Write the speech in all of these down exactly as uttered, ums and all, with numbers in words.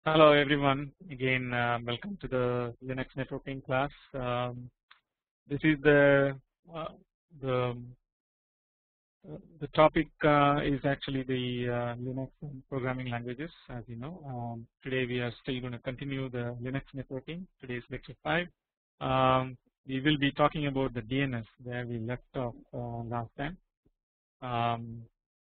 Hello everyone, again uh, welcome to the Linux networking class. Um, this is the uh, the uh, the topic uh, is actually the uh, Linux programming languages. As you know, um, today we are still going to continue the Linux networking. Today is lecture five. Um, we will be talking about the D N S where we left off uh, last time. Um,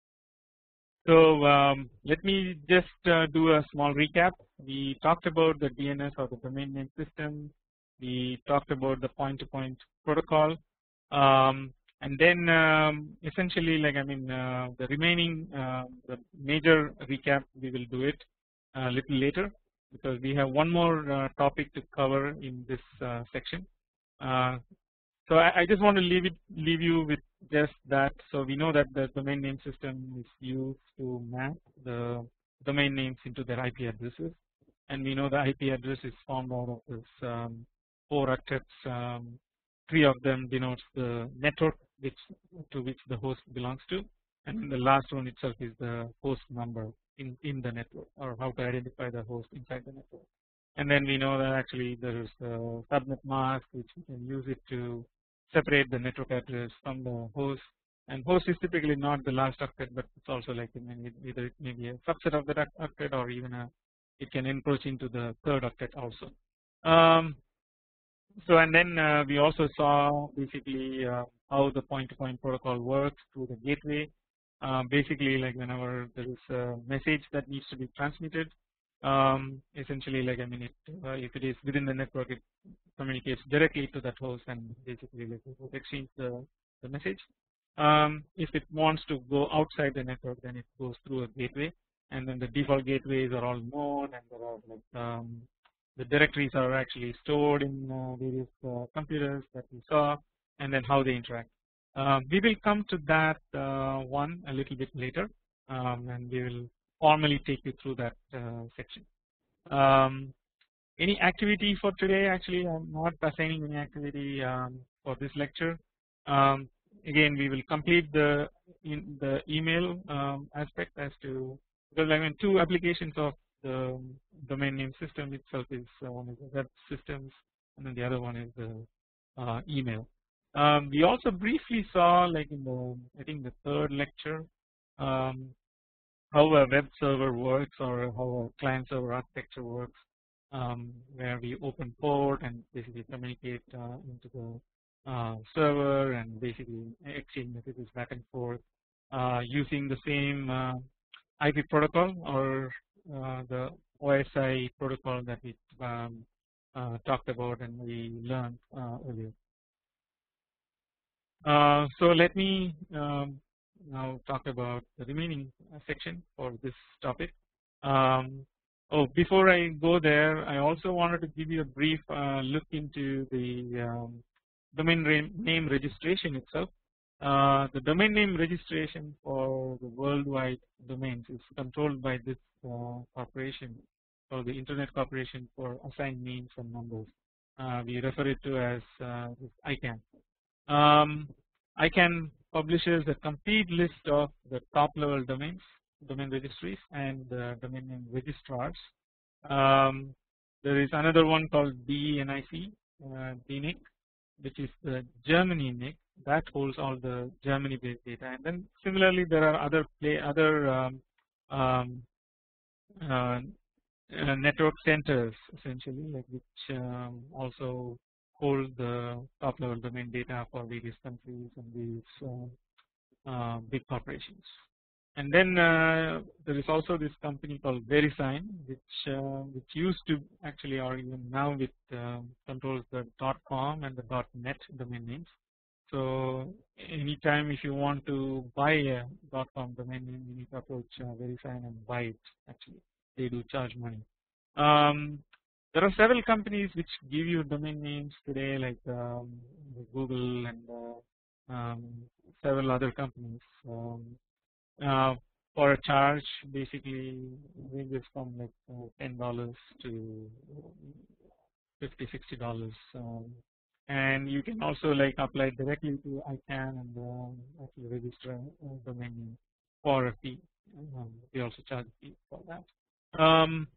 So um, let me just uh, do a small recap. We talked about the D N S or the domain name system. We talked about the point-to-point protocol, um, and then um, essentially, like I mean, uh, the remaining uh, the major recap we will do it a little later because we have one more uh, topic to cover in this uh, section. Uh, so I, I just want to leave it leave you with just that. So we know that the domain name system is used to map the domain names into their I P addresses, and we know the I P address is formed out of this um, four octets. Um, three of them denotes the network which to which the host belongs to, and the last one itself is the host number in in the network, or how to identify the host inside the network. And then we know that actually there is a subnet mask which we can use it to separate the network address from the host, and host is typically not the last octet, but it's also like either it may be a subset of that octet or even a it can encroach into the third octet also. Um, so and then uh, we also saw basically uh, how the point-to-point protocol works through the gateway. Uh, basically, like whenever there is a message that needs to be transmitted, um, essentially, like I mean, it, uh, if it is within the network, it communicates directly to that host and basically like it exchange the, the message. Um, if it wants to go outside the network, then it goes through a gateway, and then the default gateways are all known, and there are like um, the directories are actually stored in uh, various uh, computers that we saw, and then how they interact. Uh, we will come to that uh, one a little bit later, um, and we will formally take you through that uh, section. Um, any activity for today? Actually, I'm not assigning any activity um, for this lecture. Um, again, we will complete the in the email um, aspect as to, because I mean two applications of the domain name system itself is uh, one is the web systems, and then the other one is the uh, email. Um, we also briefly saw, like in the I think the third lecture, um, how a web server works or how a client server architecture works, um, where we open port and basically communicate uh, into the uh, server and basically exchange messages back and forth uh, using the same uh, I P protocol or uh, the O S I protocol that we um, uh, talked about and we learned uh, earlier. Uh, so let me um, now talk about the remaining section for this topic. Um, oh, before I go there, I also wanted to give you a brief uh, look into the um, domain name registration itself. Uh, the domain name registration for the worldwide domains is controlled by this uh, corporation, or the Internet Corporation for Assigned Names and Numbers. Uh, we refer it to as uh, I C A N. Um, I C A N publishes a complete list of the top level domains, domain registries, and uh, domain name registrars. Um, there is another one called D N I C, uh, D N I C, which is the Germany N I C that holds all the Germany based data, and then similarly there are other play other um, um, uh, uh, network centers essentially, like which um, also hold the top level domain data for various countries and various uh, uh, big corporations. And then uh, there is also this company called VeriSign, which uh, which used to actually, or even now, with uh, controls the .com and the .net domain names. So anytime if you want to buy a .com domain name, you need to approach uh, VeriSign and buy it. Actually, they do charge money. Um, there are several companies which give you domain names today, like um, Google and uh, um, several other companies. Um, uh, for a charge, basically ranges from like uh, ten dollars to fifty, sixty dollars. Um, and you can also like apply directly to I C A N and uh, actually register a domain name for a fee. Um, we also charge a fee for that. Um,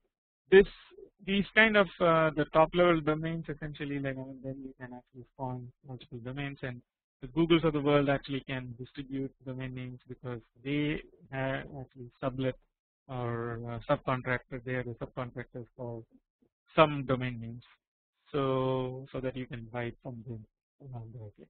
this these kind of uh, the top level domains essentially, like, I mean, then you can actually spawn multiple domains, and the Googles of the world actually can distribute domain names because they have actually sublet or uh, subcontractor. They are the subcontractors for some domain names, so so that you can buy from them um, directly.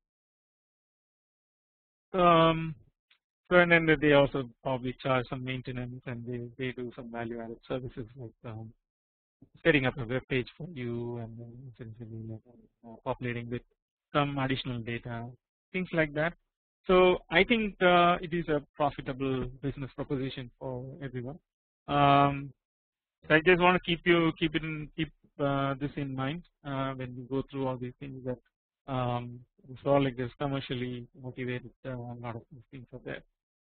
Um, so and then they also probably charge some maintenance, and they they do some value added services like um, setting up a web page for you, and then essentially like, uh, populating with some additional data, things like that. So I think uh, it is a profitable business proposition for everyone. Um, so I just want to keep you keep it in keep uh, this in mind uh, when you go through all these things, that um, it's all like this commercially motivated. Uh, a lot of these things are there.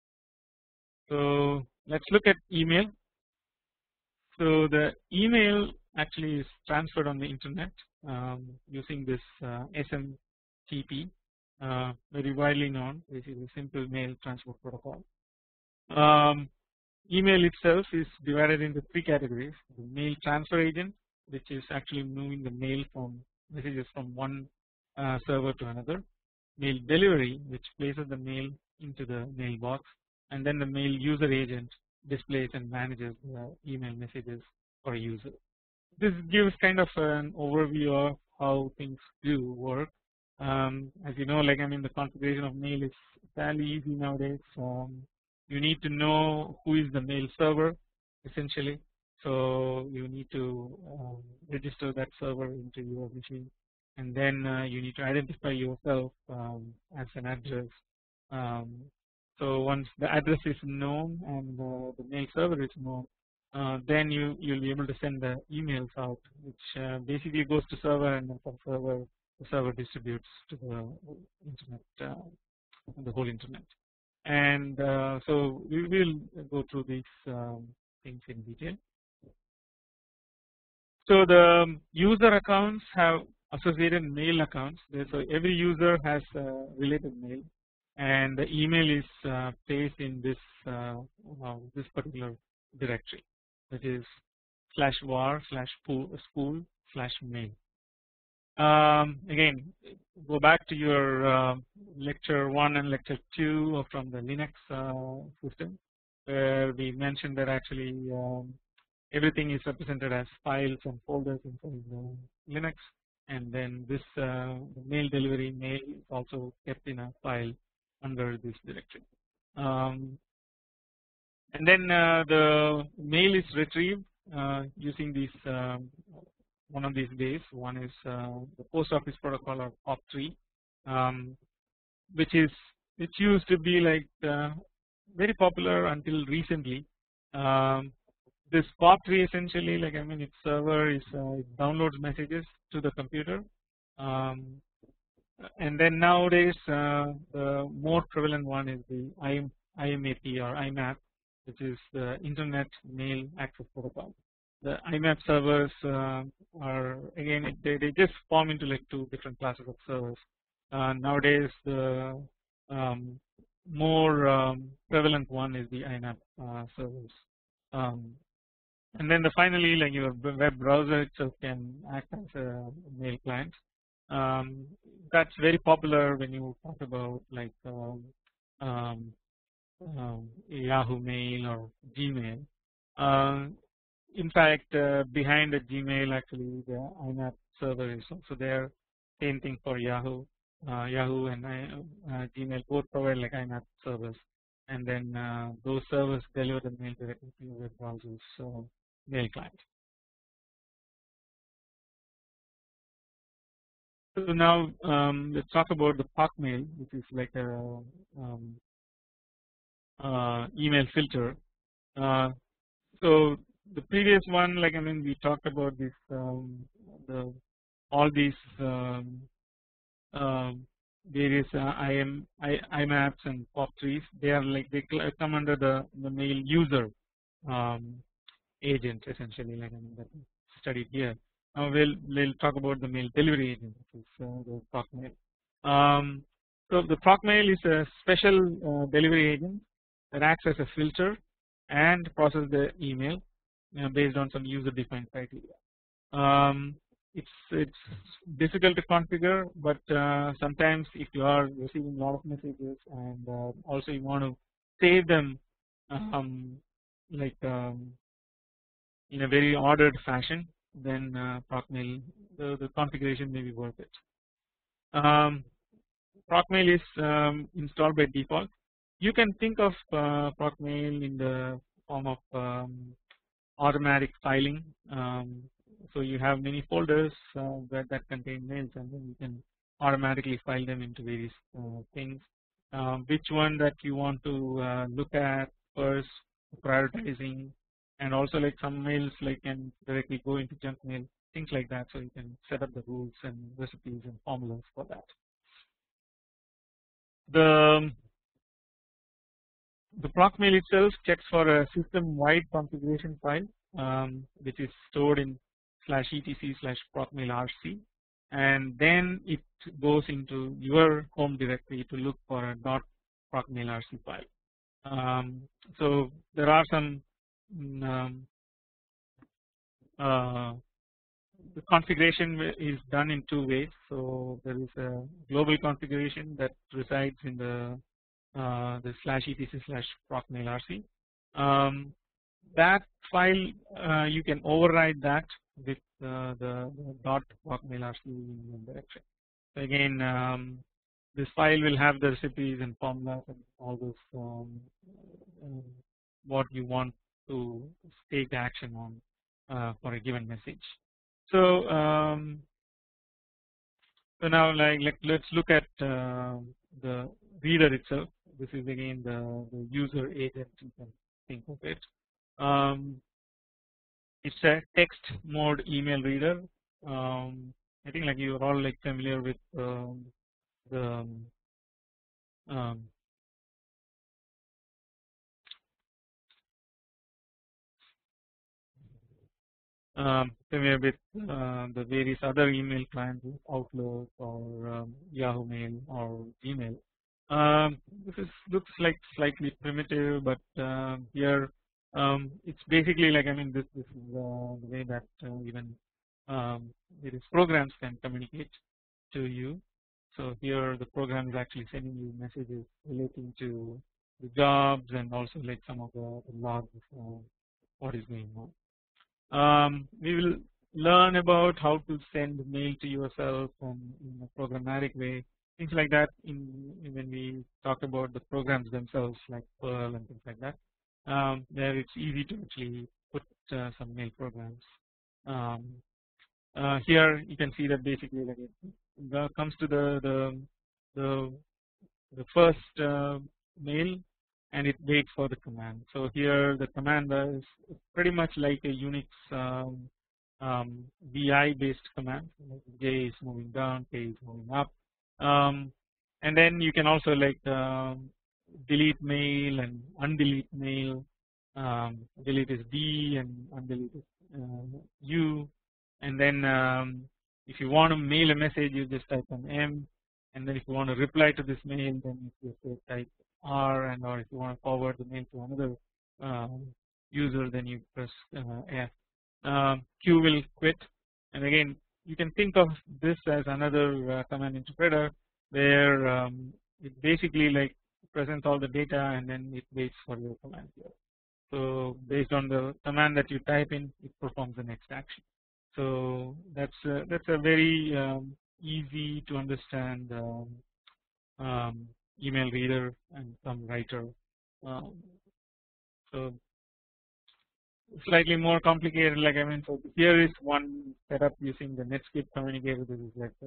So let's look at email. So the email actually is transferred on the internet um, using this uh, S M T P, uh, very widely known. This is a simple mail transport protocol. Um, email itself is divided into three categories: the mail transfer agent, which is actually moving the mail from messages from one uh, server to another; mail delivery, which places the mail into the mailbox; and then the mail user agent displays and manages the email messages for a user. This gives kind of an overview of how things do work. Um, as you know, like I mean, the configuration of mail is fairly easy nowadays. Um, you need to know who is the mail server, essentially. So you need to um, register that server into your machine, and then uh, you need to identify yourself um, as an address. Um, so once the address is known and uh, the mail server is known, uh, then you you'll be able to send the emails out, which uh, basically goes to server, and then from server the server distributes to the internet, uh, the whole internet. And uh, so we will go through these um, things in detail. So the user accounts have associated mail accounts. So every user has a related mail, and the email is uh, placed in this uh, uh, this particular directory, which is slash var slash spool slash mail. Um, again, go back to your uh, lecture one and lecture two from the Linux uh, system, where we mentioned that actually um, everything is represented as files and folders inside the Linux, and then this uh, mail delivery mail is also kept in a file under this directory. Um, and then uh, the mail is retrieved uh, using these um, one of these ways. One is uh, the post office protocol, or P O P three, um, which is which used to be like uh, very popular until recently. Um, this P O P three essentially, like I mean, its server is uh, it downloads messages to the computer, um, and then nowadays uh, the more prevalent one is the I M A P or I M A P, which is the Internet Mail Access Protocol. The I M A P servers uh, are again they, they just form into like two different classes of servers. Uh, nowadays the um, more um, prevalent one is the I M A P uh, servers. Um, and then the finally, like your web browser itself can act as a mail client. Um, that's very popular when you talk about like um, um, um, Yahoo Mail or Gmail. Uh, in fact, uh, behind the Gmail, actually, the I M A P server is also there. Same thing for Yahoo. Uh, Yahoo and uh, Gmail both provide like I M A P servers, and then uh, those servers deliver the mail directly to your web browser's uh, mail client. So now um, let's talk about the P O C mail, which is like a um, uh, email filter. Uh, so the previous one, like I mean, we talked about this, um, the all these um, uh, various uh, I M I, I M A Ps and P O P threes. They are like they come under the the mail user um, agent essentially, like I mean, that studied here. Now we'll we'll talk about the mail delivery agent, which is uh, the P O C mail. Um, so the P O C mail is a special uh, delivery agent that acts as a filter and process the email. you know, based on some user defined criteria. Um, it's it's difficult to configure, but uh, sometimes if you are receiving a lot of messages and uh, also you want to save them um, like um, in a very ordered fashion, then uh, procmail the, the configuration may be worth it. Um, procmail is um, installed by default. You can think of uh, procmail in the form of um, automatic filing. Um, so you have many folders uh, that, that contain mails, and then you can automatically file them into various uh, things. Um, which one that you want to uh, look at first, prioritizing, and also like some mails like can directly go into junk mail, things like that. So you can set up the rules and recipes and formulas for that. The The procmail itself checks for a system-wide configuration file, um, which is stored in slash etc slash procmail rc, and then it goes into your home directory to look for a dot procmail rc file. Um, so there are some um, uh, the configuration is done in two ways. So there is a global configuration that resides in the Uh, the slash etc slash procmail rc. Um, that file uh, you can override that with uh, the, the dot procmail rc directory. So again, um, this file will have the recipes and formulas and all those um, um, what you want to take action on uh, for a given message. So um, so now like, like let's look at uh, the reader itself. This is again the, the user agent, you can think of it. Um, it's a text mode email reader. Um, I think like you're all like familiar with um, the um, um, familiar with uh, the various other email clients, Outlook or um, Yahoo Mail or Gmail. Um, this is looks like slightly primitive, but uh, here um, it's basically like I mean this this is uh, the way that uh, even um, various programs can communicate to you. So here the program is actually sending you messages relating to the jobs and also like some of the, the logs of what is going on. Um, we will learn about how to send mail to yourself and in a programmatic way, things like that in, when we talk about the programs themselves like Perl and things like that. Um, there it's easy to actually put uh, some mail programs. Um, uh, here you can see that basically like it comes to the the the, the first uh, mail and it waits for the command. So here the command is pretty much like a Unix um, um, V I based command. J is moving down, K is moving up, um, and then you can also like um, delete mail and undelete mail. Um, delete is D and undelete is uh, U, and then um, if you want to mail a message, you just type an M, and then if you want to reply to this mail, then you just type R, and or if you want to forward the mail to another um, user, then you press uh, F. Um, Q will quit, and again you can think of this as another uh, command interpreter where um, it basically like presents all the data and then it waits for your command here. So based on the command that you type in, it performs the next action. So that's a, that's a very um, easy to understand um, um, email reader and some writer. Um, so slightly more complicated, like I mean, so here is one setup using the Netscape communicator. This is like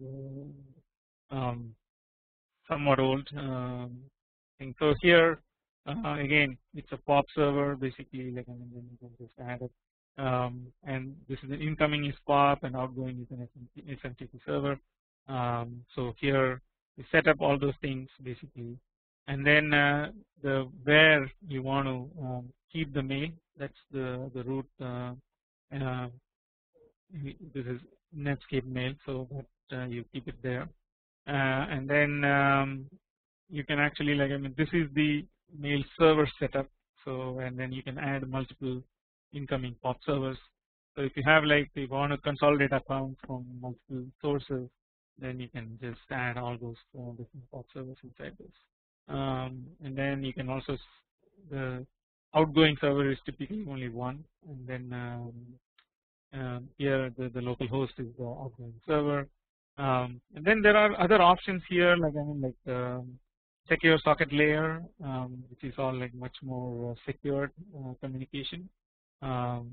uh, um, somewhat old um, thing. So here uh, again, it's a pop server basically. Like I mean, you can just add it, um, and this is an incoming is pop and outgoing is an S M T P server. Um, so here we set up all those things basically, and then uh, the where you want to um, keep the mail. That's the the root. Uh, uh, this is Netscape mail, so that uh, you keep it there, uh, and then um, you can actually like I mean this is the mail server setup. So and then you can add multiple incoming pop servers. So if you have like if you want to consolidate accounts from multiple sources, then you can just add all those uh, different pop servers inside this. Um, and then you can also the outgoing server is typically only one, and then um, um, here the, the local host is the outgoing server. Um, and then there are other options here, like I mean like um, secure socket layer, um, which is all like much more uh, secured uh, communication. Um,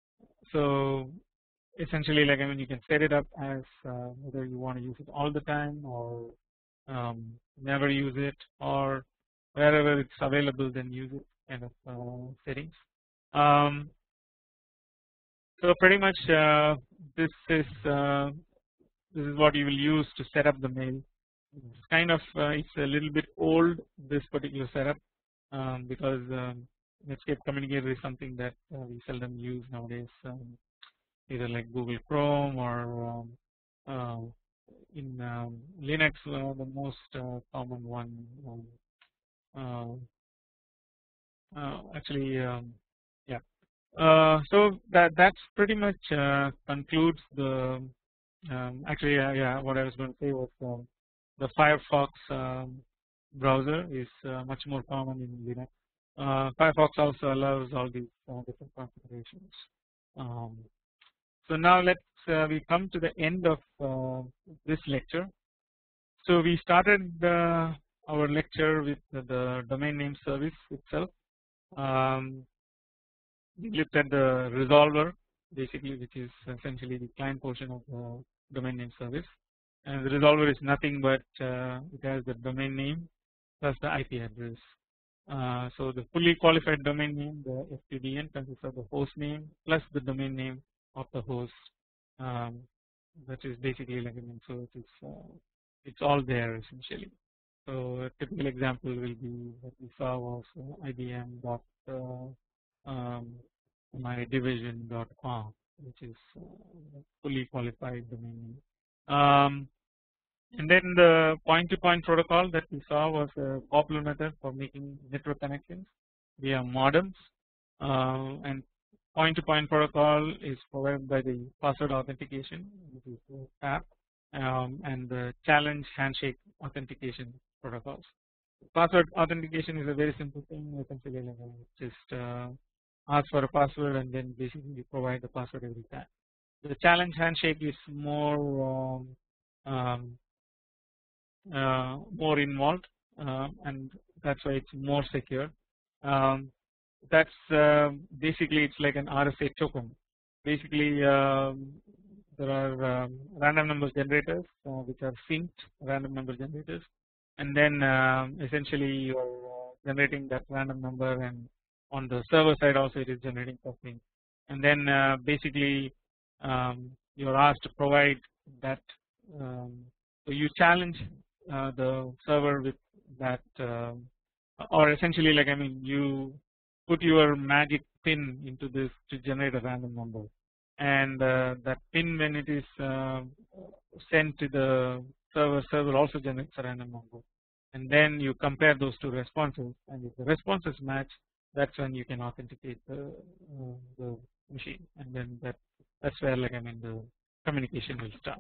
so essentially, like I mean, you can set it up as uh, whether you want to use it all the time or um, never use it, or wherever it's available, then use it kind of uh, settings. Um, so pretty much uh, this is uh, this is what you will use to set up the mail. It's kind of uh, it's a little bit old, this particular setup, um, because um, Netscape Communicator is something that uh, we seldom use nowadays, um, either like Google Chrome or um, uh, in um, Linux. Uh, the most uh, common one, um, uh, uh, actually, um, yeah. Uh, so that that's pretty much uh, concludes the. Um, actually, uh, yeah, what I was going to say was um, the Firefox um, browser is uh, much more common in Linux. Uh, Firefox also allows all these uh, different configurations. Um, so now let's uh, we come to the end of uh, this lecture. So we started uh, our lecture with the, the domain name service itself. Um, we looked at the resolver, basically, which is essentially the client portion of the domain name service, and the resolver is nothing but uh, it has the domain name plus the I P address. Uh, so the fully qualified domain name, the F Q D N, consists of the host name plus the domain name of the host. Um, that is basically like I mean, so it is uh, it's all there essentially. So a typical example will be what we saw was uh, I B M dot uh, um, my division dot com, which is uh, fully qualified domain name. Um, and then the point-to-point protocol that we saw was a popular method for making network connections via modems, uh, and point-to-point protocol is provided by the password authentication, which is the P A P, um, and the challenge handshake authentication protocols. Password authentication is a very simple thing. Essentially, just uh, ask for a password and then basically you provide the password every time. The challenge handshake is more um, um, uh, more involved, uh, and that's why it's more secure. Um, that's uh, basically it's like an R S A token. Basically, um, there are um, random number generators uh, which are synced random number generators, and then um, essentially you are uh, generating that random number, and on the server side also it is generating something, and then uh, basically um, you are asked to provide that. Um, so you challenge uh, the server with that, uh, or essentially like I mean you put your magic pin into this to generate a random number, and uh, that pin, when it is uh, sent to the server, server also generates a random number, and then you compare those two responses, and if the responses match, that's when you can authenticate the, uh, the machine, and then that that's where like I mean the communication will start.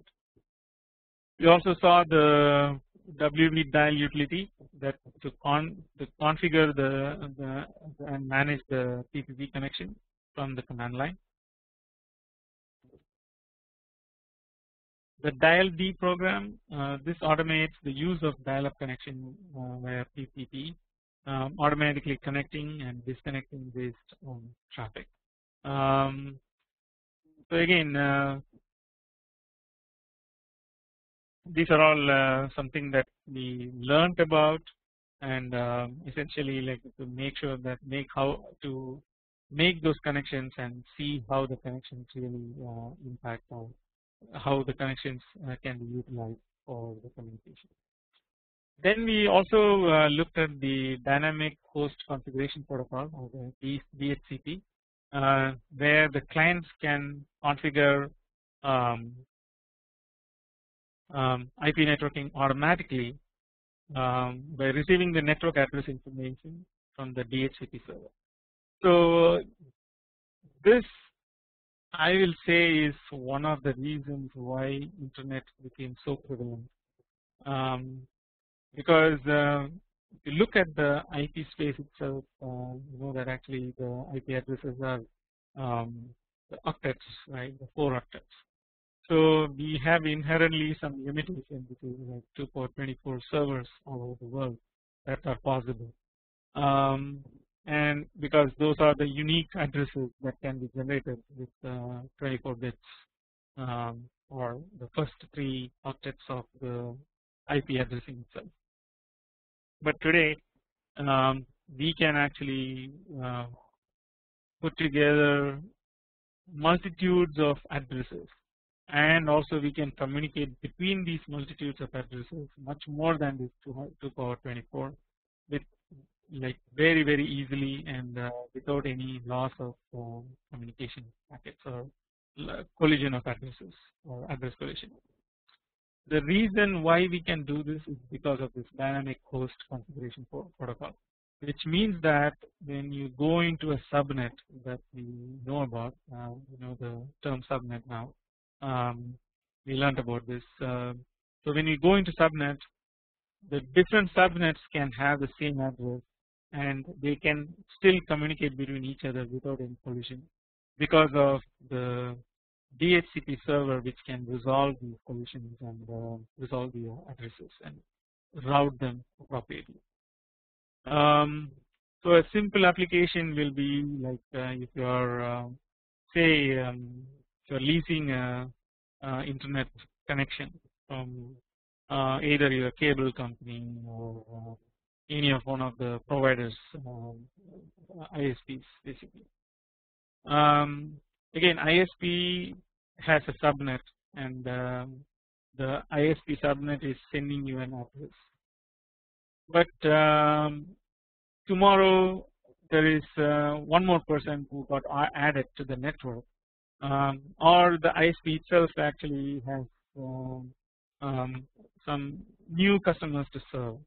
We also saw the W V dial utility that to con to configure the, the, the and manage the T P P connection from the command line. The dial D program, uh, this automates the use of dial-up connection uh, via P P P, um, automatically connecting and disconnecting based on traffic. Um, so again, uh, these are all uh, something that we learned about, and um, essentially like to make sure that make how to make those connections and see how the connections really uh, impact on how the connections uh, can be utilized for the communication. Then we also uh, looked at the dynamic host configuration protocol, or the D H C P, uh, where the clients can configure um, um, I P networking automatically um, by receiving the network address information from the D H C P server. So this I will say is one of the reasons why internet became so prevalent, um, because uh, if you look at the I P space itself, uh, you know that actually the I P addresses are um, the octets, right, the four octets. So we have inherently some limitation, which is like two power twenty-four servers all over the world that are possible, um, and because those are the unique addresses that can be generated with uh, twenty-four bits um, or the first three octets of the I P addressing itself. But today um, we can actually uh, put together multitudes of addresses, and also we can communicate between these multitudes of addresses much more than this two power twenty-four with like very very easily and uh, without any loss of uh, communication packets or collision of addresses or address collision. The reason why we can do this is because of this dynamic host configuration protocol, which means that when you go into a subnet that we know about, uh, you know the term subnet now, um, we learned about this. Uh, so when you go into subnet, the different subnets can have the same address and they can still communicate between each other without any collision because of the D H C P server, which can resolve these collisions and uh, resolve the addresses and route them appropriately. Um, so a simple application will be like uh, if you are uh, say um, if you are leasing a, a internet connection from uh, either your cable company or uh, any of one of the providers, um, I S Ps basically. Um, again, I S P has a subnet, and um, the I S P subnet is sending you an address. But um, tomorrow there is uh, one more person who got added to the network, um, or the I S P itself actually has um, um, some new customers to serve.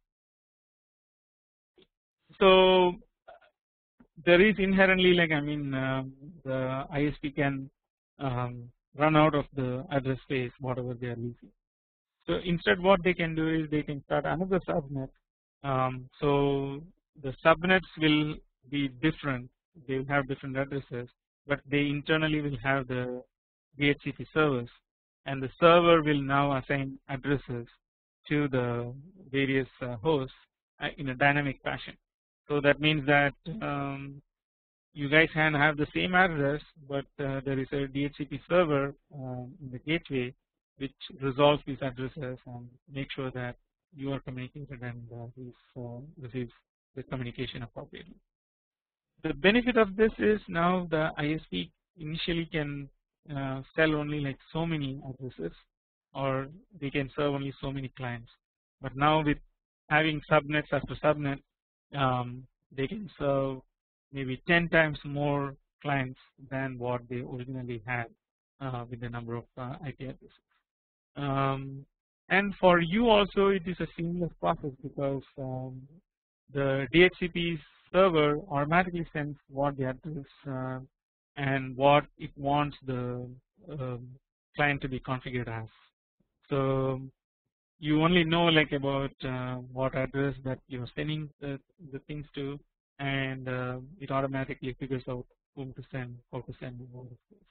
So there is inherently, like I mean, um, the I S P can um, run out of the address space whatever they are using. So instead, what they can do is they can start another subnet. Um, so the subnets will be different; they will have different addresses, but they internally will have the D H C P servers, and the server will now assign addresses to the various uh, hosts uh, in a dynamic fashion. So that means that um, you guys can have the same address, but uh, there is a D H C P server um, in the gateway which resolves these addresses and make sure that you are communicated and uh, uh, receives the communication appropriately. The benefit of this is now the I S P initially can uh, sell only like so many addresses, or they can serve only so many clients. But now with having subnets after subnet, um, they can serve maybe ten times more clients than what they originally had uh, with the number of uh, I P addresses. Um, and for you also, it is a seamless process because um, the D H C P server automatically sends what the address uh, and what it wants the um, client to be configured as. So you only know like about uh, what address that you're sending the, the things to, and uh, it automatically figures out whom to send, how to send, and all of this.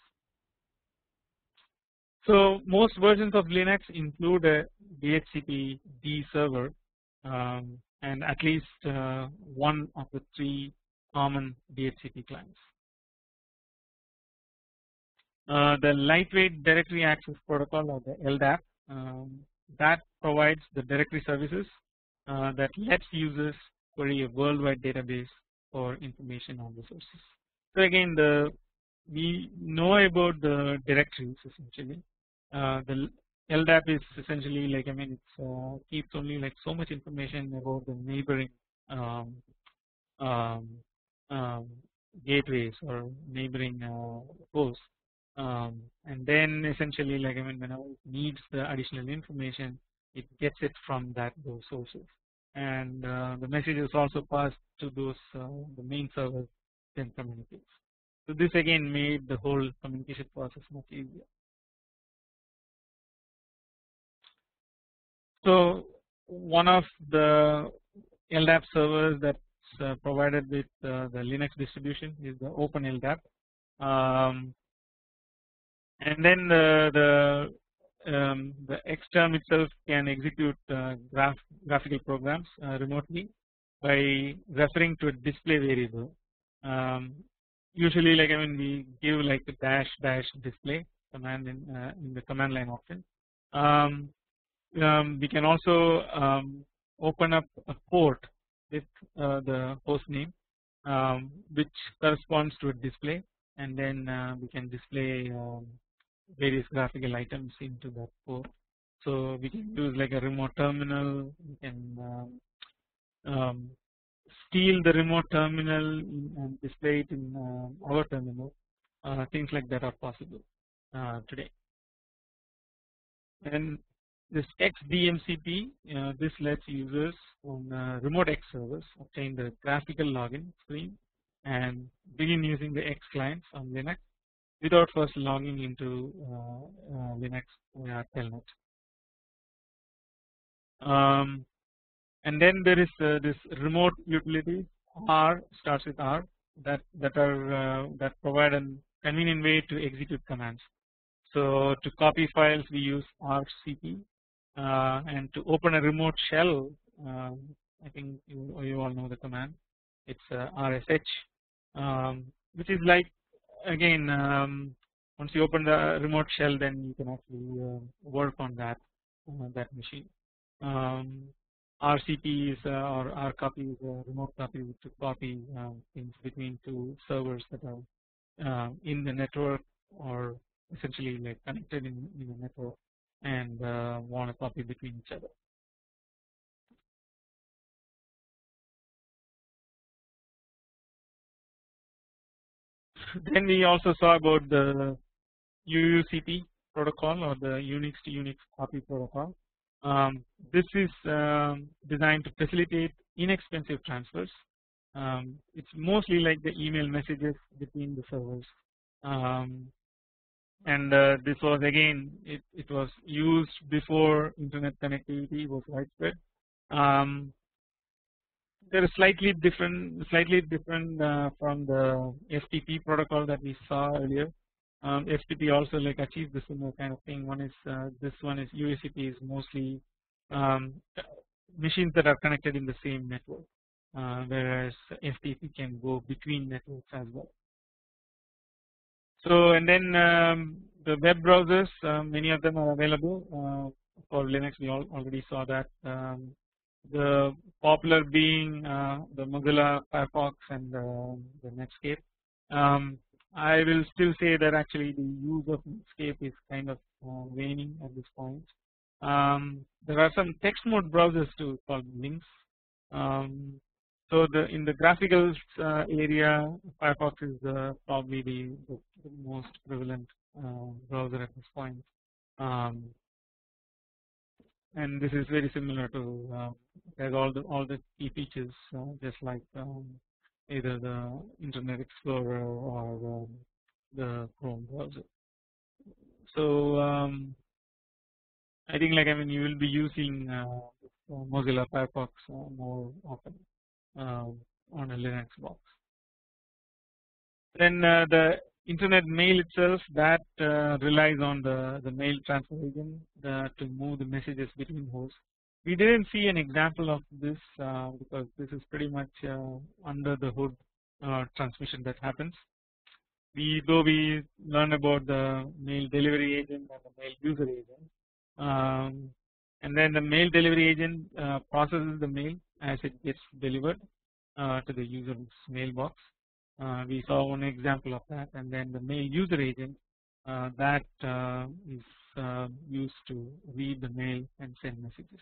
So most versions of Linux include a D H C P D server um, and at least uh, one of the three common D H C P clients. Uh, the lightweight directory access protocol, or the L D A P, um, that provides the directory services uh, that lets users query a worldwide database for information on the sources. So again, the we know about the directories essentially. Uh, the L D A P is essentially like I mean it uh, keeps only like so much information about the neighboring um, um, um, gateways or neighboring uh, hosts, um, and then essentially like I mean whenever it needs the additional information, it gets it from that those sources, and uh, the message is also passed to those uh, the main server then communicates. So this again made the whole communication process much easier. So one of the L D A P servers that's uh, provided with uh, the Linux distribution is the Open L D A P, um, and then the the um, the Xterm itself can execute uh, graph graphical programs uh, remotely by referring to a display variable. Um, usually, like I mean, we give like a dash dash display command in uh, in the command line option. Um, um, we can also um, open up a port with uh, the host name, um, which corresponds to a display, and then uh, we can display um, various graphical items into that port. So we can use like a remote terminal. We can um, um, steal the remote terminal and display it in uh, our terminal. Uh, things like that are possible uh, today. And this X D M C P, uh, this lets users on uh, remote X servers obtain the graphical login screen and begin using the X clients on Linux without first logging into uh, uh, Linux via telnet. Um, and then there is uh, this remote utility R, starts with R, that that are uh, that provide a convenient way to execute commands. So to copy files we use R C P, uh, and to open a remote shell, uh, I think you, you all know the command. It's uh, R S H, um, which is like again um, once you open the remote shell, then you can actually uh, work on that uh, that machine. Um, R C P is uh, or R copy is a remote copy to copy uh, things between two servers that are uh, in the network or essentially like connected in, in a network and uh, want a copy between each other. Then we also saw about the U U C P protocol or the Unix to Unix copy protocol. Um, this is um, designed to facilitate inexpensive transfers. Um, it's mostly like the email messages between the servers. Um, and uh, this was again it, it was used before internet connectivity was widespread. Um, They are slightly different, slightly different uh, from the F T P protocol that we saw earlier. Um, F T P also like achieves the similar kind of thing. One is uh, this one is U A C P is mostly um, machines that are connected in the same network, uh, whereas F T P can go between networks as well. So and then um, the web browsers, uh, many of them are available uh, for Linux. We all already saw that. Um, the popular being uh, the Mozilla Firefox and uh, the Netscape. Um, I will still say that actually the use of Netscape is kind of uh, waning at this point. Um, there are some text mode browsers too called Lynx. Um, so the in the graphical uh, area, Firefox is uh, probably the, the, the most prevalent uh, browser at this point. Um, and this is very similar to uh, has all the all the key features uh, just like um, either the Internet Explorer or um, the Chrome browser. So um, I think like I mean you will be using uh, Mozilla Firefox uh, more often uh, on a Linux box. Then uh, the Internet mail itself that uh, relies on the the mail transfer agent uh, to move the messages between hosts. We didn't see an example of this uh, because this is pretty much uh, under the hood uh, transmission that happens. We though we learn about the mail delivery agent and the mail user agent, um, and then the mail delivery agent uh, processes the mail as it gets delivered uh, to the user's mailbox. Uh, we saw one example of that, and then the mail user agent uh, that uh, is uh, used to read the mail and send messages.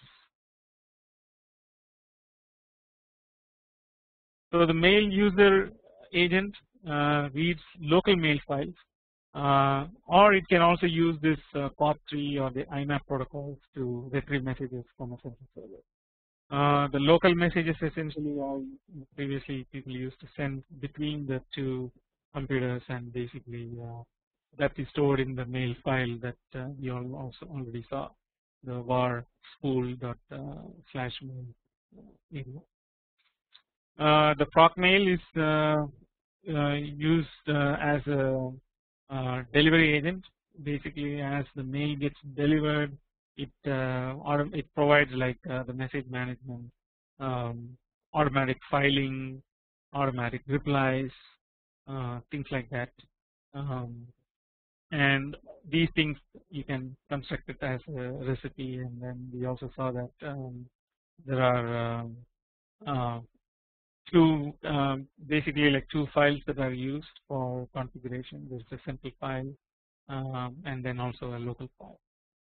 So the mail user agent uh, reads local mail files, uh, or it can also use this uh, P O P three or the I M A P protocols to retrieve messages from a central server. Uh, the local messages essentially are previously people used to send between the two computers, and basically uh, that is stored in the mail file that uh, you all also already saw, the var spool dot uh, slash mail area. Uh, the proc mail is uh, uh, used uh, as a uh, delivery agent. Basically, as the mail gets delivered, it uh, or it provides like uh, the message management, um, automatic filing, automatic replies, uh, things like that. Um, and these things you can construct it as a recipe, and then we also saw that um, there are um, uh, two um, basically like two files that are used for configuration. There's a central file um, and then also a local file.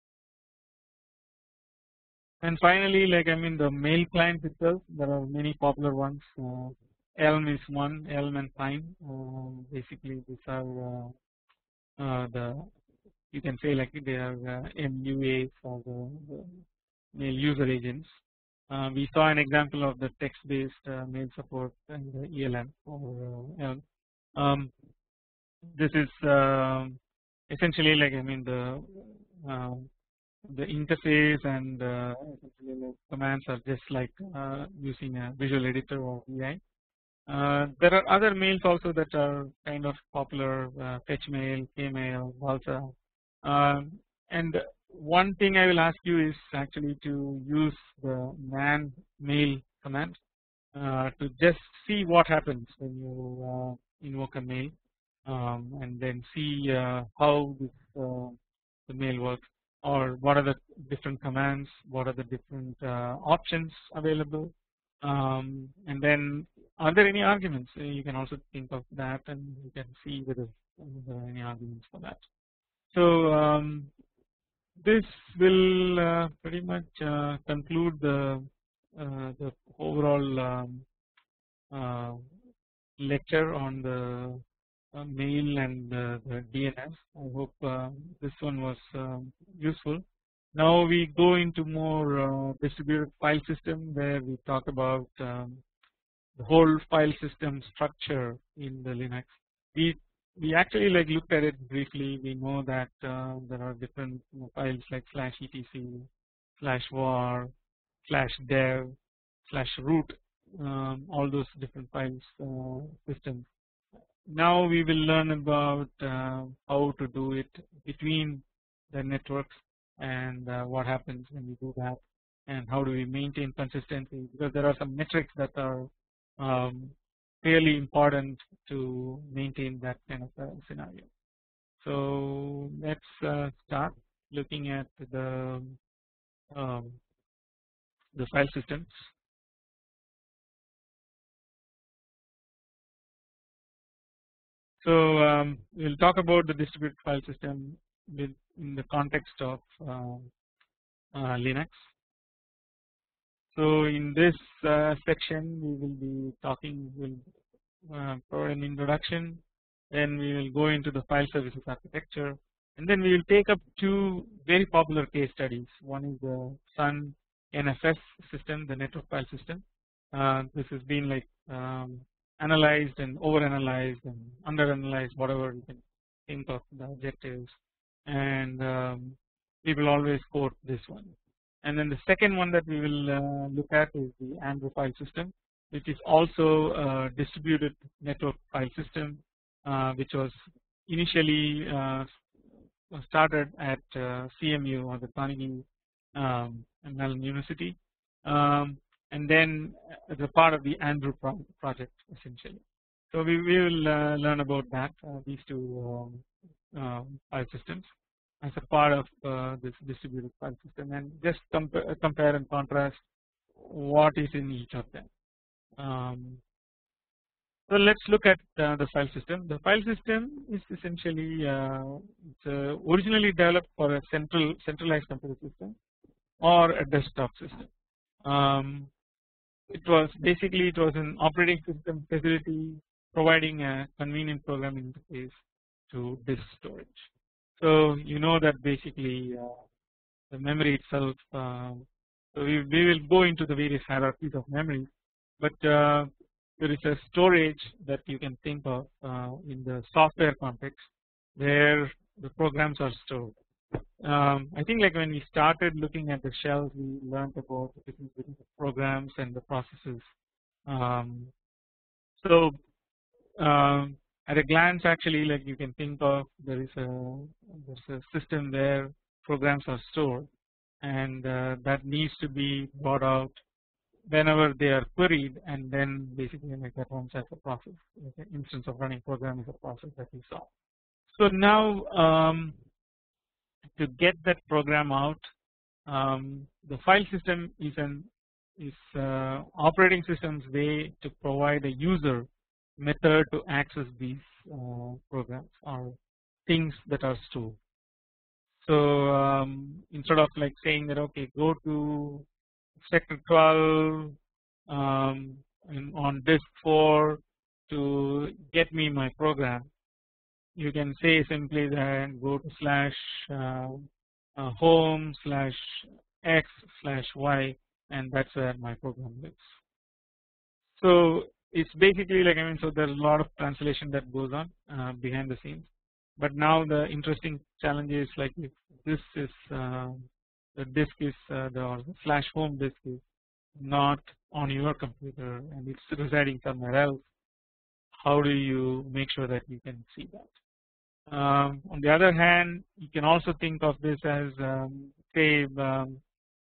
And finally, like I mean the mail client itself, there are many popular ones. Uh, Elm is one, Elm and Pine. Uh, basically these are uh, uh, the, you can say like they are uh, M U As or the, the mail user agents. Uh, we saw an example of the text-based uh, mail support and the E L M or uh, Elm. Um, this is uh, essentially like I mean the uh, the interface and uh, essentially the commands are just like uh, using a visual editor or V I. Uh, there are other mails also that are kind of popular, uh, fetch mail, kmail, balsa. Um, and one thing I will ask you is actually to use the man mail command uh, to just see what happens when you uh, invoke a mail, um, and then see uh, how this uh, the mail works, or what are the different commands, what are the different uh, options available, um, and then are there any arguments. Uh, you can also think of that, and you can see whether there are any arguments for that. So um, this will uh, pretty much uh, conclude the uh, the overall um, uh, lecture on the uh, mail and uh, the D N S. I hope uh, this one was um, useful. Now we go into more uh, distributed file system, where we talk about um, the whole file system structure in the Linux. We we actually like looked at it briefly. We know that uh, there are different you know, files like slash etc, slash var, slash dev, slash root, um, all those different files uh, systems. Now we will learn about uh, how to do it between the networks, and uh, what happens when we do that, and how do we maintain consistency, because there are some metrics that are um, fairly important to maintain that kind of a scenario. So let's uh, start looking at the um, the file systems. So um, we'll talk about the distributed file system with, in the context of uh, uh, Linux. So in this uh, section we will be talking, we'll uh, for an introduction, then we will go into the file services architecture, and then we will take up two very popular case studies. One is the Sun N F S system, the network file system. Uh, this has been like um, analyzed and over analyzed and under analyzed, whatever you can think of the adjectives, and um, we will always quote this one. And then the second one that we will uh, look at is the Andrew file system, which is also a distributed network file system, uh, which was initially uh, started at uh, C M U, or the Carnegie um, Mellon University, um, and then as a part of the Andrew pro project essentially. So we, we will uh, learn about that, uh, these two um, uh, file systems as a part of uh, this distributed file system, and just compare, compare and contrast what is in each of them. Um, so let's look at uh, the file system. The file system is essentially uh, it's, uh, originally developed for a central centralized computer system or a desktop system. Um, it was basically it was an operating system facility providing a convenient programming interface to disk storage. So you know that basically uh, the memory itself. Uh, so we, we will go into the various hierarchies of memory, but uh, there is a storage that you can think of uh, in the software context where the programs are stored. Um, I think like when we started looking at the shells, we learned about the different programs and the processes. Um, so um, at a glance, actually, like you can think of there is a there's a system where programs are stored, and uh, that needs to be brought out whenever they are queried, and then basically like that runs as a process. Like an instance of running program is a process that we saw. So now um, to get that program out, um, the file system is an is uh, operating system's way to provide a user method to access these uh, programs or things that are stored. So um, instead of like saying that okay, go to sector twelve um, on disk four to get me my program, you can say simply that go to slash uh, uh, home slash x slash y, and that's where my program lives. So it's basically like I mean, so there's a lot of translation that goes on uh, behind the scenes. But now the interesting challenge is like if this is uh, the disk is uh, the, or the slash home disk is not on your computer and it's residing somewhere else, how do you make sure that you can see that? Um, on the other hand, you can also think of this as um, say um,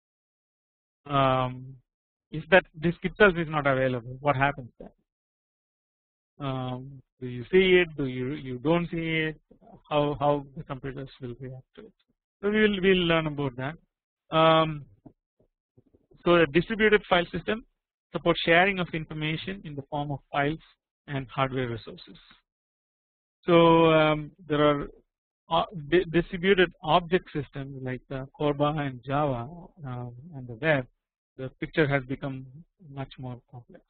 um, if that disk itself is not available, what happens then? Um, do you see it? Do you you don't see it? How how the computers will react to it? So we will we'll learn about that. Um, so a distributed file system supports sharing of information in the form of files and hardware resources. So um, there are uh, di distributed object systems like uh, Corba and Java um, and the web. The picture has become much more complex.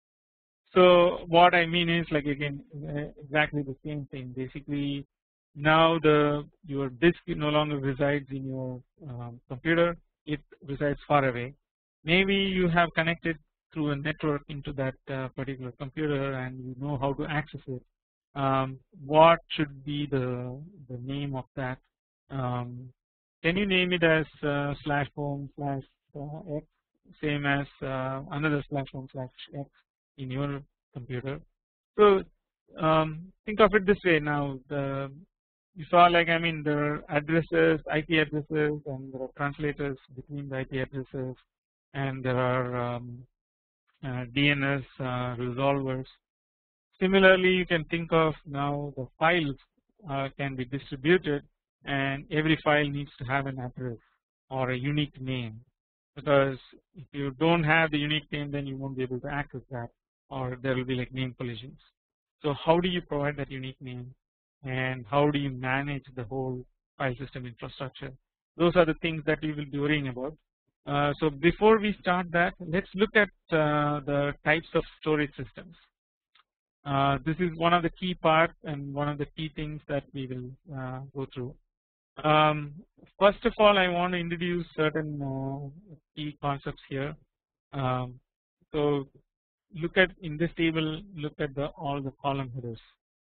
So what I mean is like again exactly the same thing. Basically, now the your disk no longer resides in your um, computer; it resides far away. Maybe you have connected through a network into that uh, particular computer, and you know how to access it. Um, what should be the the name of that? Um, can you name it as uh, slash home slash uh, x, same as uh, another slash home slash x in your computer? So um, think of it this way. Now the you saw like I mean there are addresses, I P addresses, and there are translators between the I P addresses, and there are um, uh, D N S uh, resolvers. Similarly, you can think of now the files uh, can be distributed, and every file needs to have an address or a unique name, because if you don't have the unique name, then you won't be able to access that, or there will be like name collisions. So how do you provide that unique name, and how do you manage the whole file system infrastructure? Those are the things that we will be worrying about. Uh, so before we start that, let's look at uh, the types of storage systems. Uh, this is one of the key parts and one of the key things that we will uh, go through. Um, first of all, I want to introduce certain uh, key concepts here. Um, so look at in this table, look at the all the column headers.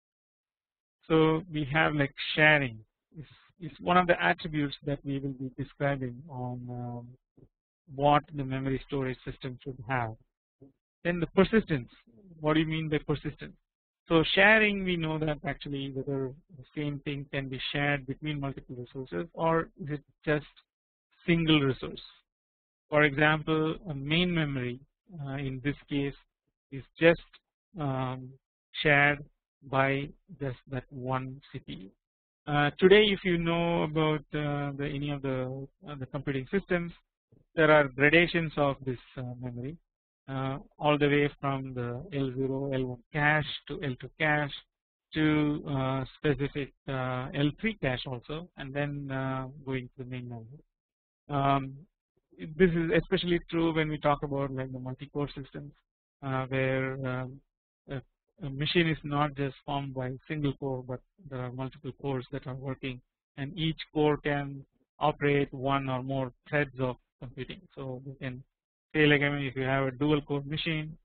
So we have like sharing is is one of the attributes that we will be describing on um, what the memory storage system should have. Then the persistence. What do you mean by persistence? So sharing, we know that actually whether the same thing can be shared between multiple resources, or is it just single resource? For example, a main memory uh, in this case is just um, shared by just that one C P U. Uh, today, if you know about uh, the, any of the uh, the computing systems, there are gradations of this uh, memory. Uh, all the way from the L zero, L one cache to L two cache to uh, specific uh, L three cache also, and then uh, going to the main memory. Um, this is especially true when we talk about like the multi-core systems, uh, where um, a, a machine is not just formed by single core, but there are multiple cores that are working, and each core can operate one or more threads of computing. So we can say like I mean if you have a dual core machine,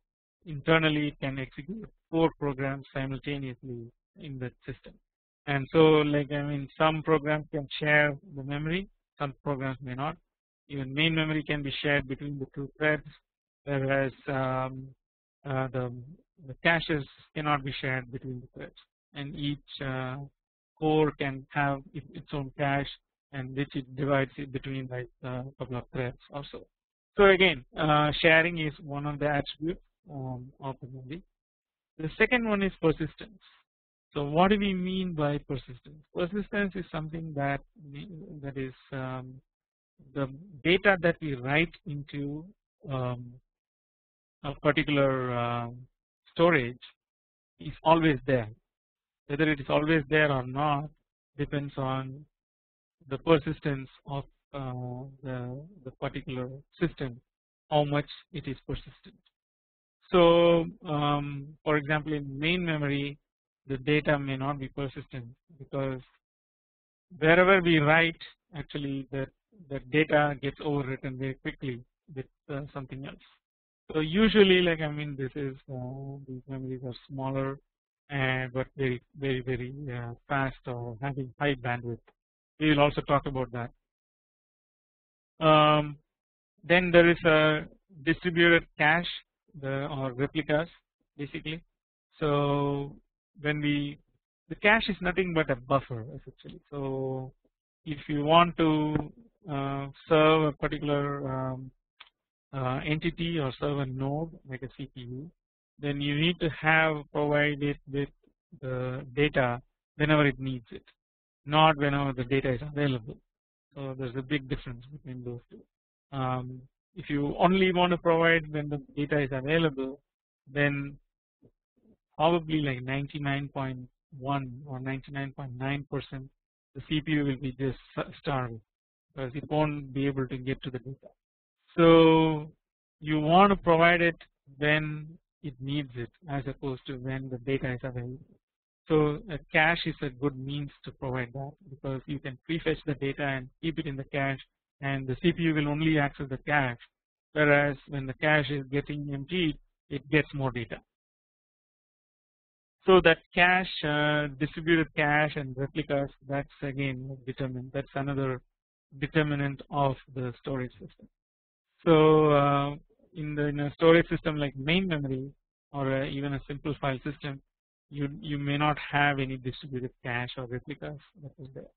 internally it can execute four programs simultaneously in the system. And so like I mean some programs can share the memory, some programs may not. Even main memory can be shared between the two threads, whereas um, uh, the, the caches cannot be shared between the threads, and each uh, core can have its own cache, and which it divides it between like a couple of threads also. So again uh, sharing is one of the attributes um, of the memory. The second one is persistence. So what do we mean by persistence? Persistence is something that that is um, the data that we write into um, a particular uh, storage is always there. Whether it is always there or not depends on the persistence of uh, the, the particular system, how much it is persistent. So um, for example in main memory the data may not be persistent because wherever we write actually that the data gets overwritten very quickly with uh, something else. So usually like I mean this is uh, these memories are smaller and but very very very uh, fast or having high bandwidth. We will also talk about that. Um, then there is a distributed cache the or replicas basically. So when we the cache is nothing but a buffer essentially. So if you want to uh, serve a particular um, uh, entity or serve a node like a C P U, then you need to have provided with the data whenever it needs it, not whenever the data is available. So there's a big difference between those two. Um, if you only want to provide when the data is available, then probably like ninety-nine point one or ninety-nine point nine percent the C P U will be just starved because it won't be able to get to the data. So you want to provide it when it needs it as opposed to when the data is available. So a cache is a good means to provide that because you can prefetch the data and keep it in the cache, and the C P U will only access the cache, whereas when the cache is getting emptied it gets more data. So that cache, uh, distributed cache and replicas, that's again determined. That's another determinant of the storage system. So uh, in the in a storage system like main memory or uh, even a simple file system, you you may not have any distributed cache or replicas that is there.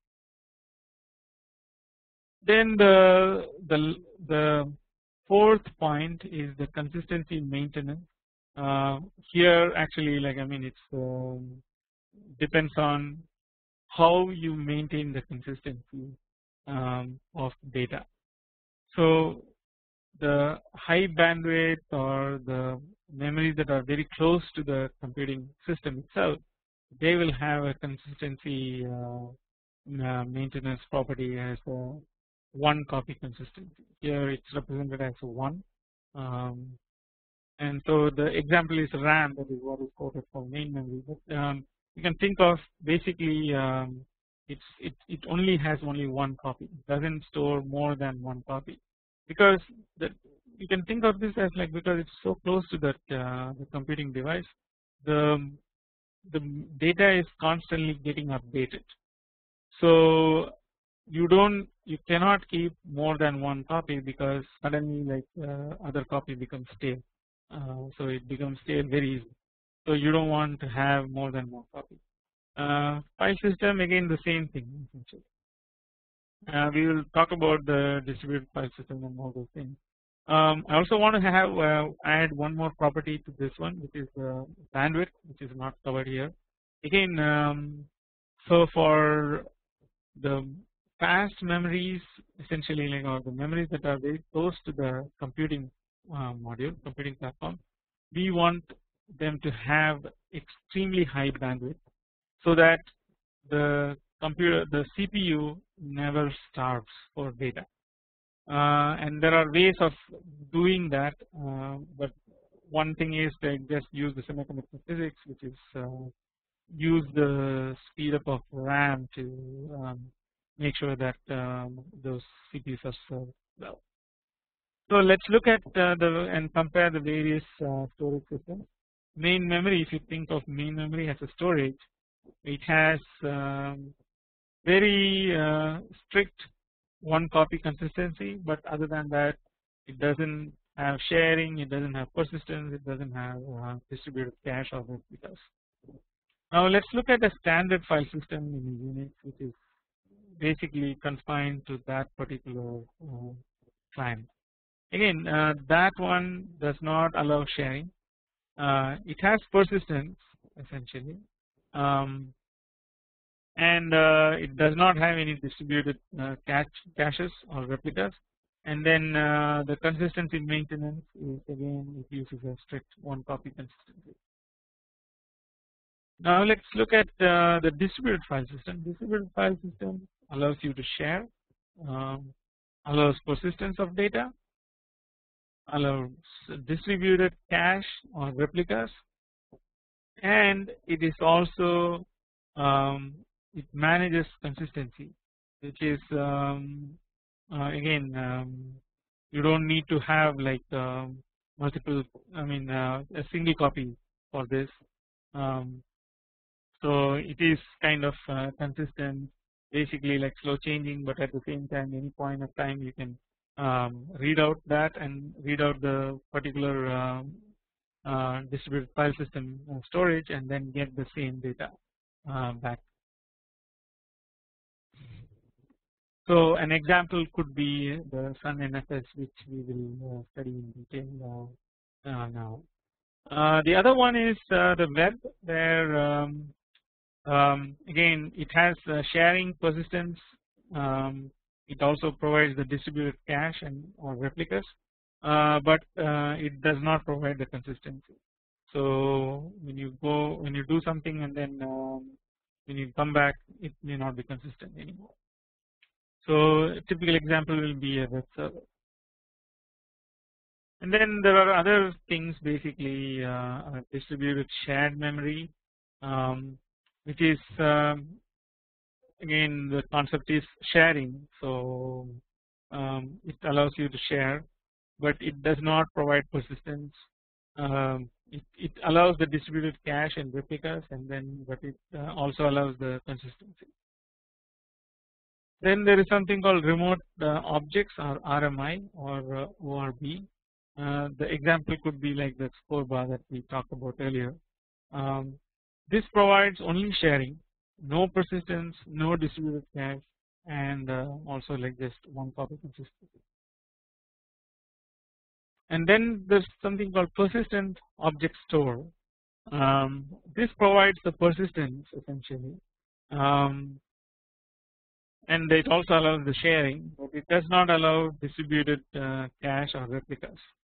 Then the the the fourth point is the consistency maintenance. Uh, here actually like I mean it's um, depends on how you maintain the consistency um, of data. So the high bandwidth or the memories that are very close to the computing system itself, they will have a consistency uh, uh, maintenance property as a one copy consistency. Here it's represented as a one. Um, and so the example is RAM, that is what is quoted for main memory. But um, you can think of basically um, it's it it only has only one copy. It doesn't store more than one copy because the you can think of this as like because it's so close to that uh, the computing device, the the data is constantly getting updated. So you don't you cannot keep more than one copy because suddenly like uh, other copy becomes stale. Uh, so it becomes stale very easy. So you don't want to have more than one copy. Uh, file system again the same thing essentially. Uh, we will talk about the distributed file system and all those things. Um, I also want to have uh, add one more property to this one, which is uh, bandwidth, which is not covered here. Again, um, so for the fast memories, essentially like or the memories that are very close to the computing uh, module, computing platform, we want them to have extremely high bandwidth so that the computer, the C P U never starves for data. Uh, and there are ways of doing that, uh, but one thing is to just use the semiconductor physics, which is uh, use the speed up of RAM to um, make sure that um, those C P Us are served well. So let's look at uh, the and compare the various uh, storage systems. Main memory, if you think of main memory as a storage, it has um, very uh, strict one copy consistency, but other than that it doesn't have sharing, it doesn't have persistence, it doesn't have uh, distributed cache or replicas. Now let's look at a standard file system in Unix, which is basically confined to that particular uh, client. Again, uh, that one does not allow sharing. Uh, it has persistence essentially, um, and uh, it does not have any distributed uh, cache, caches or replicas. And then uh, the consistency maintenance is again it uses a strict one copy consistency. Now let's look at uh, the distributed file system. Distributed file system allows you to share, um, allows persistence of data, allows distributed cache or replicas, and it is also um, it manages consistency, which is um, uh, again um, you don't need to have like um, multiple, I mean uh, a single copy for this. Um, so it is kind of uh, consistent, basically like slow changing, but at the same time any point of time you can um, read out that and read out the particular um, uh, distributed file system uh, storage and then get the same data uh, back. So an example could be the Sun N F S, which we will uh, study in detail uh, uh, now. Uh, the other one is uh, the web, where um, um, again it has uh, sharing, persistence. Um, it also provides the distributed cache and or replicas, uh, but uh, it does not provide the consistency. So when you go when you do something and then um, when you come back, it may not be consistent anymore. So a typical example will be a web server. And then there are other things, basically uh, distributed shared memory, um, which is um, again the concept is sharing. So um, it allows you to share, but it does not provide persistence. Um, it, it allows the distributed cache and replicas, and then but it uh, also allows the consistency. Then there is something called remote uh, objects or R M I or uh, O R B. Uh, the example could be like the score bar that we talked about earlier. Um, this provides only sharing, no persistence, no distributed cache, and uh, also like just one copy consistency. And then there's something called persistent object store. Um, this provides the persistence essentially, um, and it also allows the sharing, but it does not allow distributed uh, cache or replicas.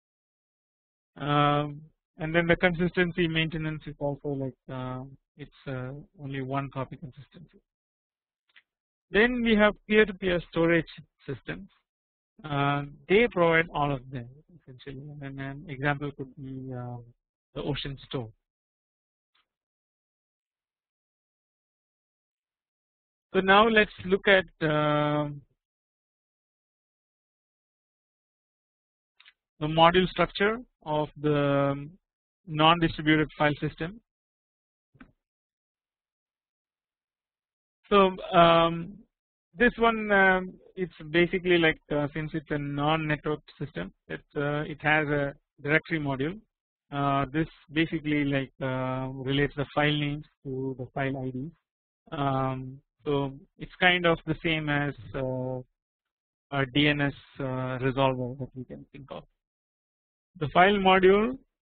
Um, and then the consistency maintenance is also like uh, it's uh, only one copy consistency. Then we have peer-to-peer storage systems. Uh, they provide all of them essentially, and an example could be uh, the Ocean Store. So now let's look at uh, the module structure of the non-distributed file system. So um, this one um, it's basically like uh, since it's a non-networked system, it uh, it has a directory module. Uh, this basically like uh, relates the file names to the file I Ds. Um, so it's kind of the same as uh, a D N S uh, resolver that we can think of. The file module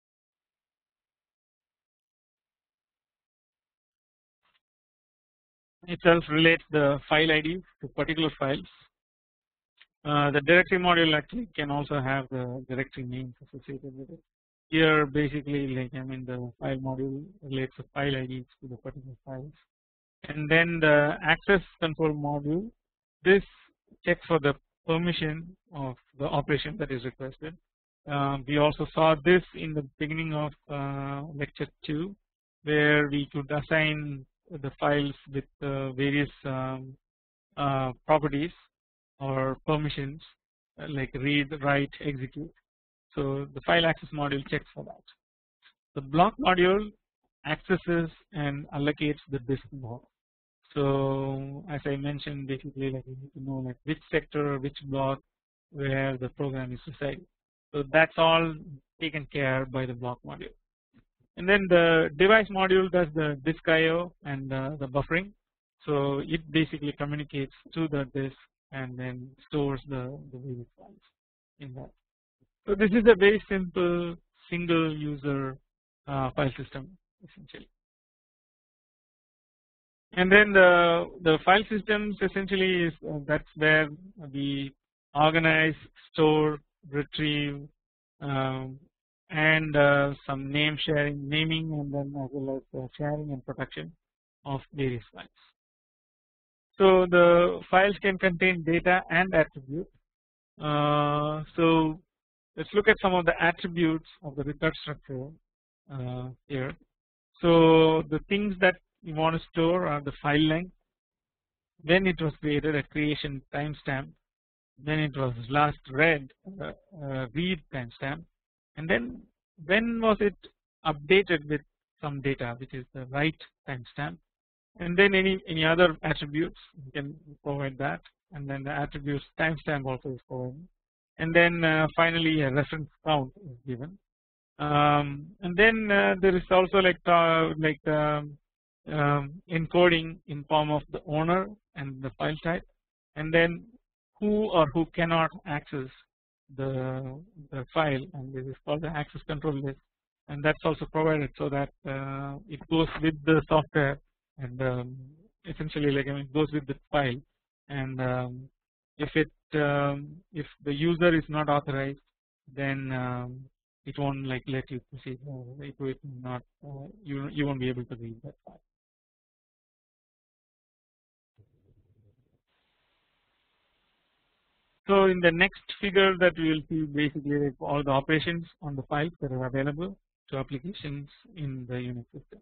itself relates the file I Ds to particular files. Uh, the directory module actually can also have the directory names associated with it. Here basically like I mean the file module relates the file I Ds to the particular files. And then the access control module, this checks for the permission of the operation that is requested. Um, we also saw this in the beginning of uh, lecture two, where we could assign the files with uh, various um, uh, properties or permissions, uh, like read, write, execute. So the file access module checks for that. The block module accesses and allocates the disk block. So as I mentioned, basically like you need to know like which sector or which block where the program is residing. So that's all taken care by the block module. And then the device module does the disk I O and uh, the buffering. So it basically communicates to the disk and then stores the, the various files in that. So this is a very simple single user uh, file system essentially. And then the the file systems essentially is uh, that's where we organize, store, retrieve, um, and uh, some name sharing, naming, and then as well as uh, sharing and protection of various files. So the files can contain data and attributes. Uh, so let's look at some of the attributes of the record structure uh, here. So the things that you want to store are the file length, then it was created a creation timestamp, then it was last read uh, uh, read timestamp, and then when was it updated with some data, which is the write timestamp, and then any any other attributes you can provide that, and then the attributes timestamp also is provided, and then uh, finally a reference count is given. Um, and then uh, there is also like uh, like um, um, encoding in form of the owner and the file type, and then who or who cannot access the the file, and this is called the access control list, and that's also provided so that uh, it goes with the software and um, essentially like I mean it goes with the file, and um, if it um, if the user is not authorized, then um, it won't like let you proceed. Uh, it will not uh, you you won't be able to read that file. So in the next figure that we will see basically like all the operations on the files that are available to applications in the Unix system.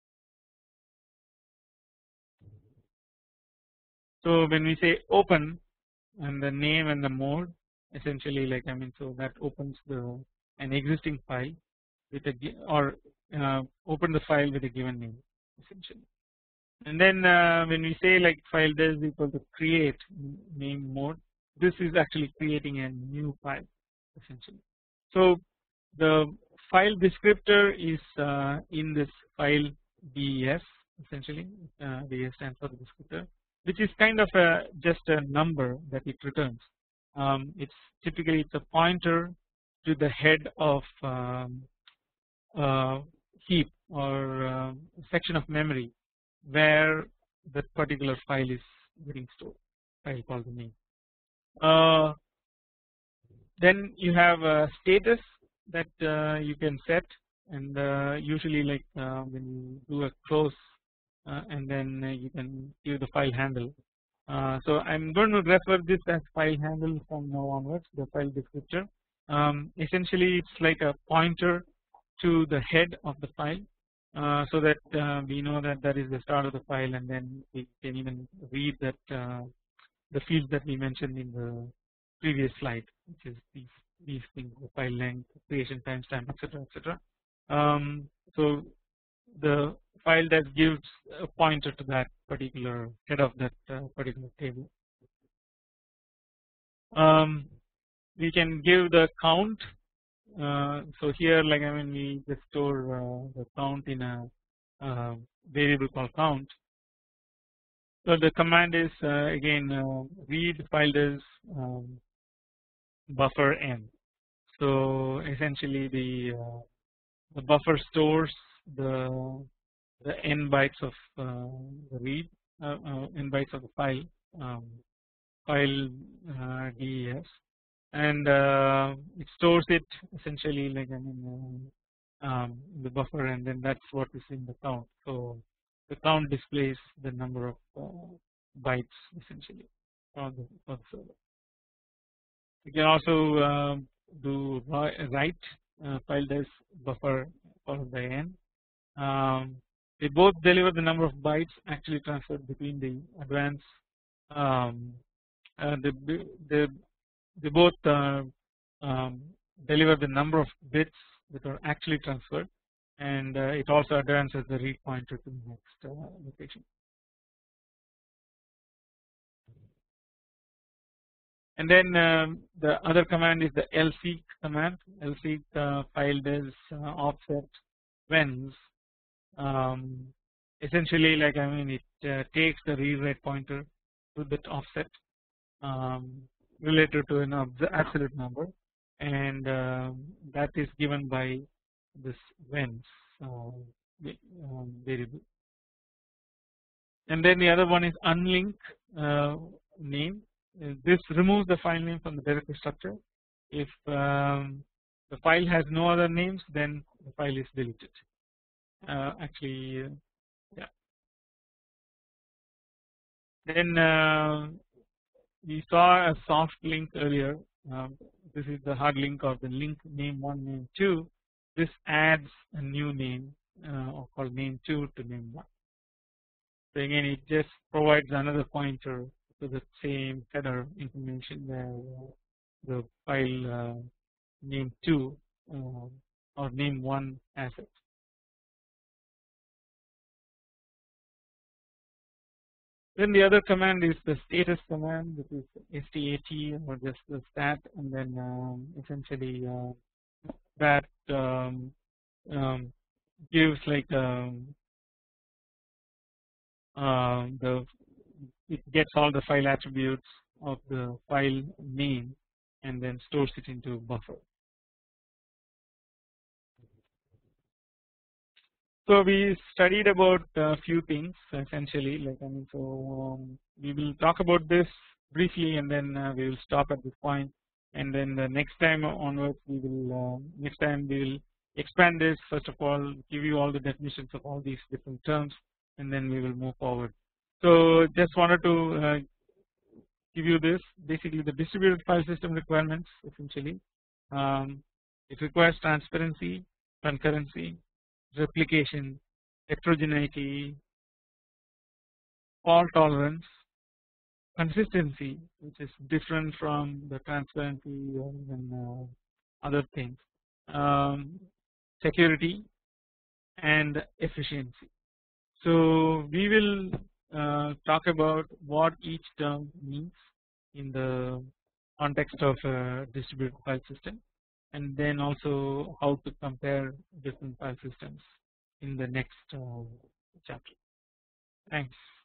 So when we say open and the name and the mode, essentially like I mean so that opens the an existing file with a or uh, open the file with a given name essentially. And then uh, when we say like file does equal to create name mode, this is actually creating a new file essentially. So the file descriptor is uh, in this file D E S essentially. uh, D E S stands for the descriptor, which is kind of a just a number that it returns. Um, it's typically it's a pointer to the head of um, uh, heap or uh, section of memory where that particular file is getting stored. File called the name. Uh, then you have a status that uh, you can set, and uh, usually like uh, when you do a close uh, and then uh, you can give the file handle. Uh, so I'm going to refer this as file handle from now onwards, the file descriptor. Um, essentially it's like a pointer to the head of the file, uh, so that uh, we know that that is the start of the file, and then we can even read that uh, the fields that we mentioned in the previous slide, which is these these things, the file length, creation timestamp, etc, etc. Um, so the file that gives a pointer to that particular head of that uh, particular table. Um, we can give the count. Uh, so here, like I mean, we just store uh, the count in a uh, variable called count. So the command is uh, again uh, read file does um, buffer n. So essentially the uh, the buffer stores the the n bytes of uh, the read uh, uh, n bytes of the file um, file uh, D E S, and uh, it stores it essentially like I mean uh, um, the buffer, and then that's what is in the count. So the count displays the number of uh, bytes essentially on the, on the server. You can also um, do write uh, file does buffer followed by n. Um, they both deliver the number of bytes actually transferred between the advanced um, uh, the the they both uh, um, deliver the number of bits that are actually transferred, and uh, it also advances the read pointer to the next uh, location. And then um, the other command is the lseek command. Lseek uh, file does uh, offset whens. Um, essentially, like I mean, it uh, takes the read write pointer to that offset um, related to an absolute number, and uh, that is given by this whens uh, um, variable. And then the other one is unlink uh, name. This removes the file name from the directory structure. If um, the file has no other names, then the file is deleted. Uh, actually, uh, yeah. Then uh, we saw a soft link earlier. Um, this is the hard link of the link name one, name two. This adds a new name uh, called name two to name one. So again, it just provides another pointer to the same header information where uh, the file uh, name two uh, or name one asset. Then the other command is the status command, which is stat or just the stat, and then um, essentially uh, that um, um, gives like um, uh, the it gets all the file attributes of the file name and then stores it into buffer. So we studied about a few things essentially, like I mean, so um, we will talk about this briefly, and then uh, we will stop at this point, and then the next time onwards we will uh, next time we will expand this. First of all, give you all the definitions of all these different terms, and then we will move forward. So just wanted to uh, give you this, basically the distributed file system requirements. Essentially, um, it requires transparency, concurrency, replication, heterogeneity, fault tolerance, consistency, which is different from the transparency and uh, other things, um, security, and efficiency. So we will uh, talk about what each term means in the context of a distributed file system, and then also how to compare different file systems in the next uh, chapter. Thanks.